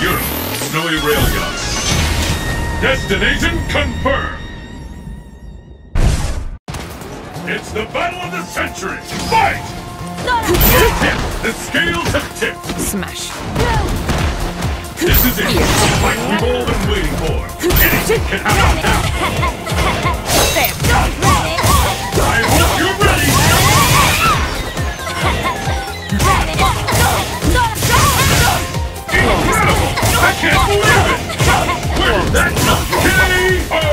Europe, snowy rail yard. Destination confirmed. It's the battle of the century. Fight! The scales have tipped. Smash. This is it. The fight we've all been waiting for. Anything can happen now. I hope you're ready. Incredible! I can't believe it! Where did that come from? K.O.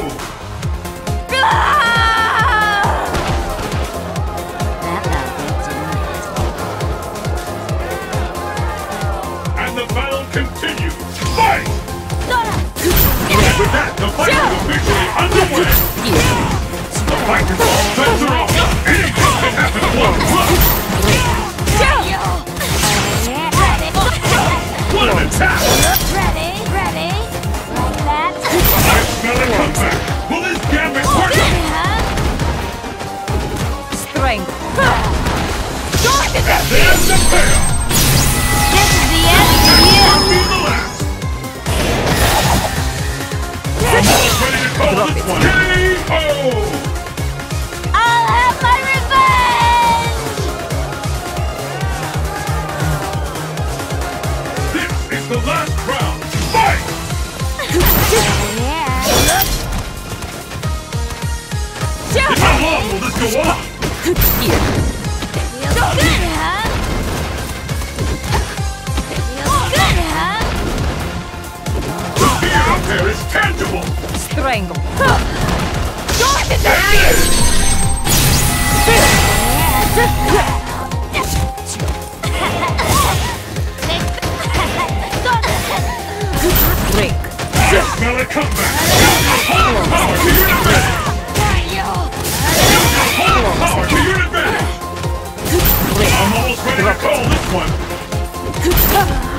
And the battle continues. Fight! And with that, the fight is officially underway. The fight is all bets are off. Anything can happen at once. What an attack! Ready? Like that? I smell a comeback! Will this gambit work? Strength. And there's the payoff! This is the end for you! This will be the last! Almost ready to call this one! K.O. I'll have my revenge! This is the last round! Fight! How long will this go on? Feels good, huh? The fear out there is tangible! Strangle. There it is! Break. I smell a comeback! Hold power to your advantage! Hold power to your advantage! I'm almost ready to call this one!